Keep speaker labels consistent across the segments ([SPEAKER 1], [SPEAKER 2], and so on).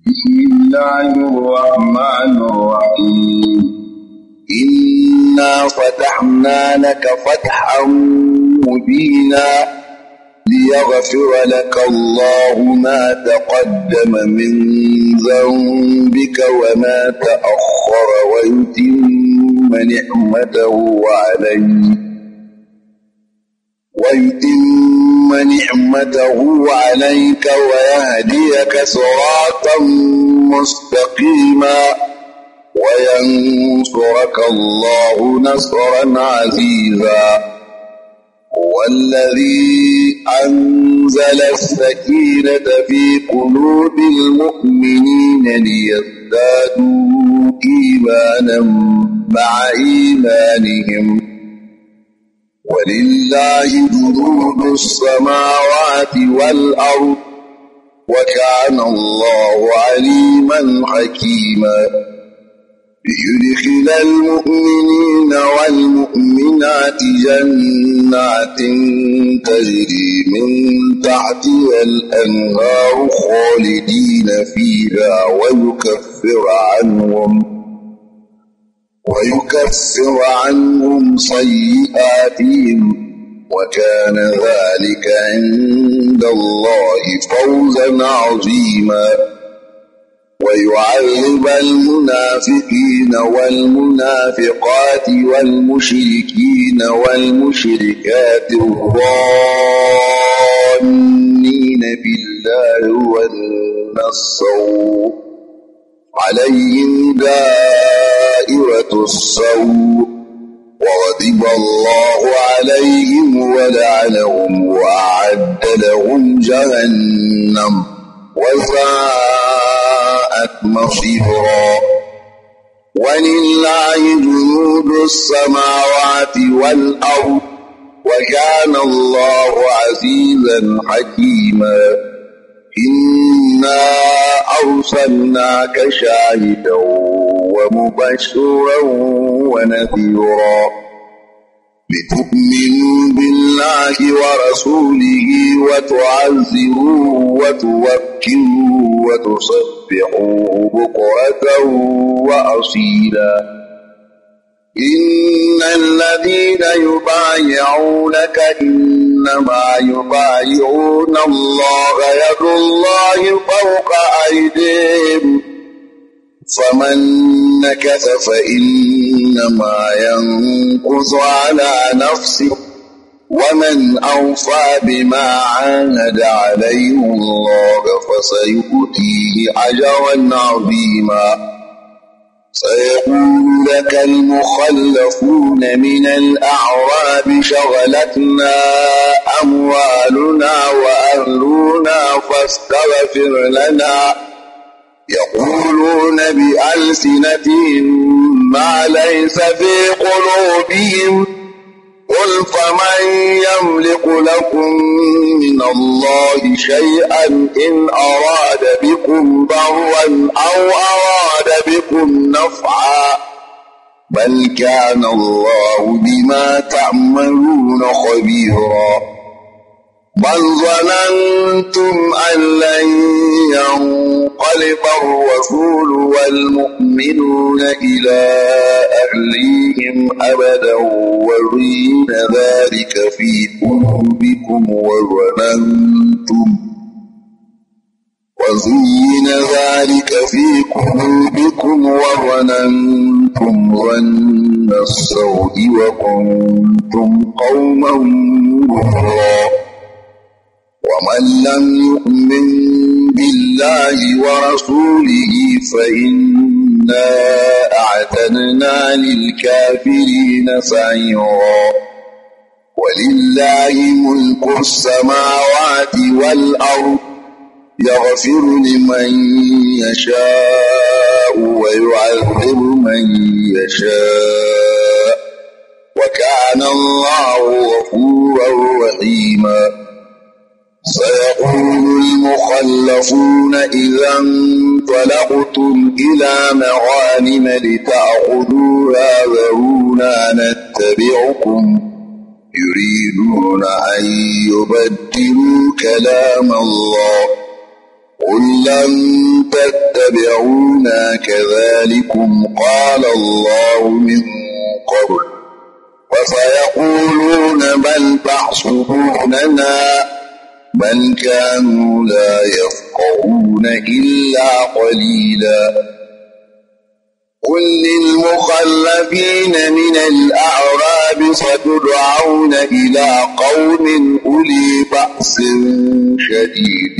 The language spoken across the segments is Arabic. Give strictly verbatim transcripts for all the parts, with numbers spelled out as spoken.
[SPEAKER 1] بسم الله الرحمن الرحيم إنا فتحنا لك فتحا مبينا ليغفر لك الله ما تقدم من ذنبك وما تأخر ويتم نعمته عليك ويتم نعمته عليك ويهديك صراطا مستقيما وينصرك الله نصرا عزيزا هو الذي أنزل السكينة في قلوب المؤمنين ليزدادوا إيمانا مع إيمانهم ولله جنود السماوات والأرض وكان الله عليما حكيما ليدخل المؤمنين والمؤمنات جنات تجري من تحتها الأنهار خالدين فيها ويكفر عنهم ويكفر عنهم سيئاتهم وكان ذلك عند الله فوزا عظيما ويعذب المنافقين والمنافقات والمشركين والمشركات الظانين بالله ظن السوء عليهم دائرة السوء وغضب الله عليهم ولعنهم وأعد لهم جهنم وساءت مصيرا ولله جنود السماوات والأرض وكان الله عزيزا حكيما إنا أرسلناك شاهدا ومبشرا ونذيرا لتؤمنوا بالله ورسوله وتعزروه وتوكلوه وتسبحوه بكرة وأصيلا إن الذين يبايعونك إنما يبايعون الله يد الله فوق أيديهم فمن نكث فإنما ينكث على نفسه ومن أوفى بما عاهد عليه الله فسيؤتيه أجرا عظيما سيقول لك المخلفون من الأعراب شغلتنا أموالنا وأهلنا فاستغفر لنا يقولون بألسنتهم ما ليس في قلوبهم قل فمن يملك لكم من الله شيئا إن أراد بكم ضرا أو أراد بكم نفعا بل كان الله بما تعملون خبيرا بل ظننتم أن لن ينقلب الرسول والمؤمنون إلى أهليهم أبدا وزين ذلك في قلوبكم وظننتم وزين ذلك في قلوبكم وظننتم ظن السوء وكنتم قوما بورا ومن لم يؤمن بالله ورسوله فإنا أعتدنا للكافرين سعيرا ولله ملك السماوات والأرض يغفر لمن يشاء ويعذب من يشاء وكان الله غفورا رحيما سيقول المخلفون إذا انطلقتم إلى مغانم لتأخذوها ذرونا نتبعكم يريدون أن يبدلوا كلام الله قل لن تتبعوا واتبعونا كذلكم قال الله من قبل وسيقولون بل تحسدوننا بل كانوا لا يفقهون إلا قليلا قل للمخلفين من الأعراب ستدعون إلى قوم أولي بأس شديد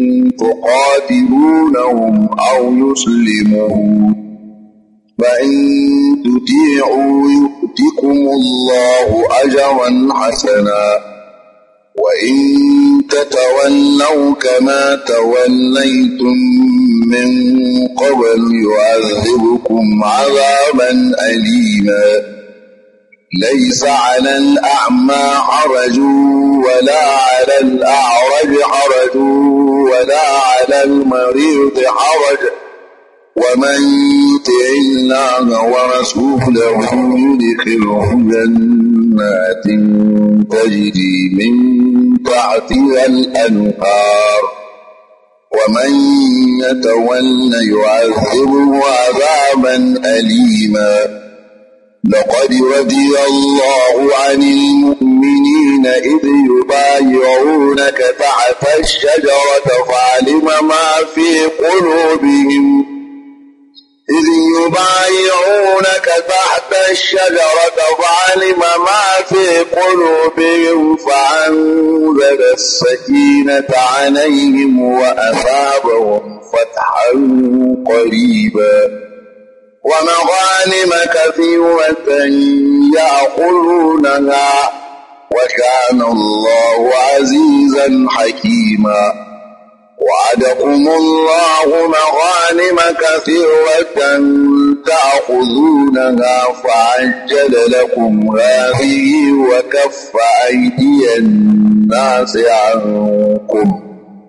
[SPEAKER 1] تقاتلونهم أو يسلمون فإن تطيعوا يؤتكم الله أجرا حسنا وإن تتولوا كما توليتم من قبل يعذبكم عذابا أليما ليس على الأعمى حرج ولا على الأعرج حرج ولا على المريض حرج ومن يطع الله ورسوله يدخله جنات تجري من تحتها الأنهار ومن يتولى يعذبه عذابا أليما لقد رضي الله عن المؤمنين إذ يبايعونك تحت الشجرة فعلم ما في قلوبهم إذ يبايعونك تحت الشجرة فعلم ما في قلوبهم فأنزل السكينة عليهم وأثابهم فتحا قريبا ومغانم كثيرة يأخذونها وكان الله عزيزا حكيما وعدكم الله مغانم كثيرة تأخذونها فعجل لكم هذه وكف أيدي الناس عنكم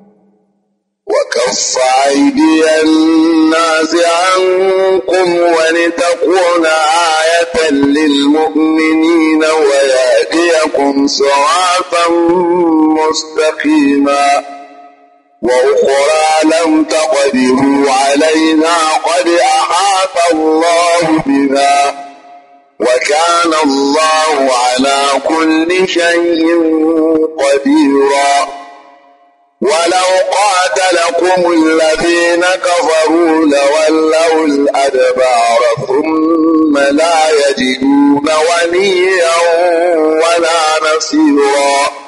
[SPEAKER 1] وكف أيدي الناس عنكم ولتكون آية للمؤمنين ويهديكم صراطا مستقيما وأخرى لم تقدروا عليها قد أحاط الله بها وكان الله على كل شيء قديرا ولو قاتلكم الذين كفروا لولوا الأدبار ثم لا يجدون وليا ولا نصيرا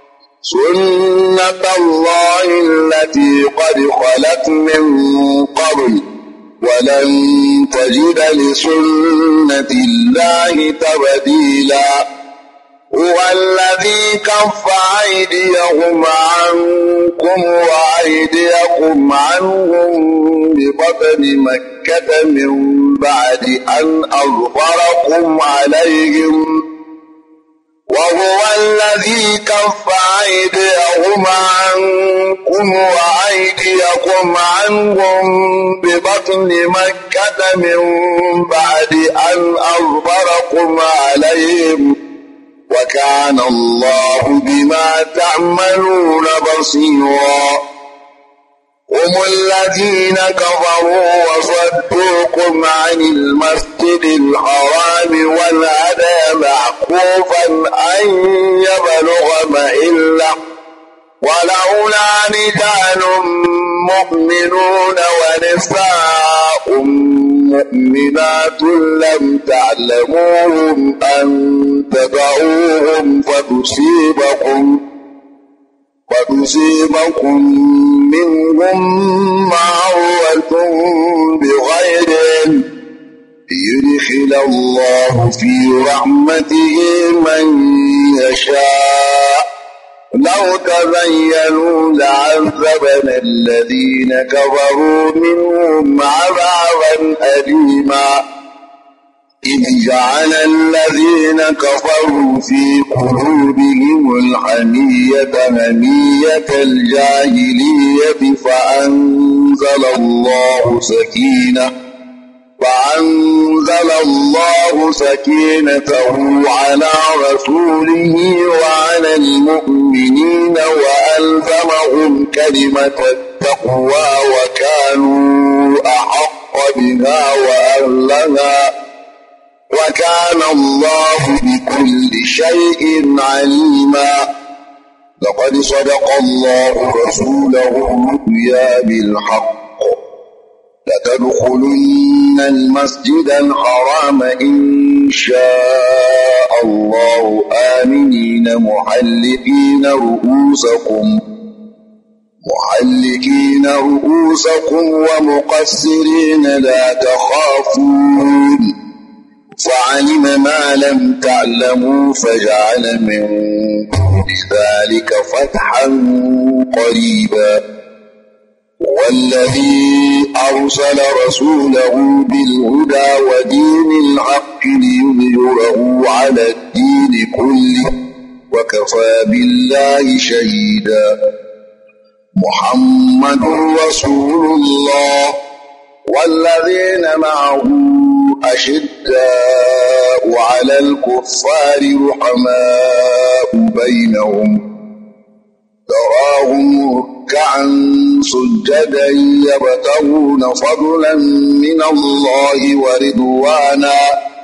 [SPEAKER 1] سنة الله التي قد خلت من قبل ولن تجد لسنة الله تبديلا هو الذي كف أيديهم عنكم وأيديكم عنهم ببطن مكة من بعد أن أظفركم عليهم وهو الذي كف أيديهم عنكم وأيديكم عنهم ببطن مكة من بعد أن أظفركم عليهم وكان الله بما تعملون بصيرا هم الذين كفروا وصدوكم عن المسجد الحرام والهدى معكوفا أن يبلغ محله ولولا رجال مؤمنون ونساء مؤمنات لم تعلموهم أن تدعوهم فتصيبكم فتصيبكم منهم معرة بغير علم ليدخل الله في رحمته من يشاء لو تبينوا لعذبنا الذين كفروا منهم عذابا أليما إذ جعل الذين كفروا في قلوبهم الحمية همية الجاهلية فأنزل الله سكينة فأنزل الله سكينته على رسوله وعلى المؤمنين وألزمهم كلمة التقوى وكانوا بها وأهلها وكان الله بكل شيء عليما. لقد صدق الله رسوله الرؤيا بالحق لتدخلن المسجد الحرام إن شاء الله آمنين محلقين رؤوسكم محلقين رؤوسكم ومقصرين لا تخافون فعلم ما لم تعلموا فجعل من دون ذلك فتحا قريبا. والذي أرسل رسوله بالهدى ودين الحق ليظهره على الدين كله وكفى بالله شهيدا. محمد رسول الله والذين معه أشداء على الكفار رحماء بينهم تراهم ركعا سجدا يبتغون فضلا من الله ورضوانا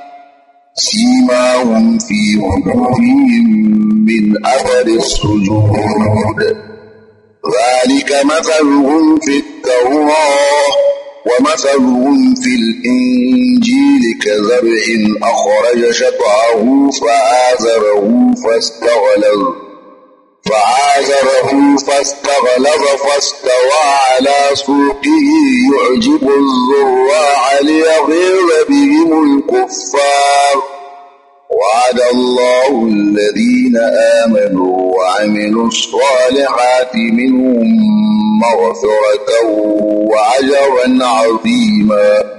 [SPEAKER 1] سيماهم في وجوههم من أثر السجود ذلك مثلهم في التوراة ومثلهم في الإنجيل كزرع أخرج شطأه فآزره فاستغلظ فآزره فاستغلظ فاستوى على سوقه يعجب الزراع ليغيظ بهم الكفار. وعد الله الذين آمنوا وعملوا الصالحات منهم مغفرة وأجرا عظيما.